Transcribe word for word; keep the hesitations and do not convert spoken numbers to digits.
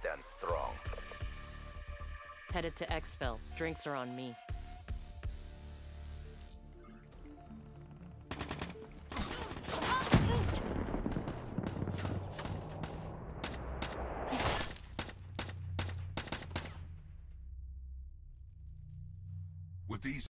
stand strong. Headed to Exfil. Drinks are on me. With these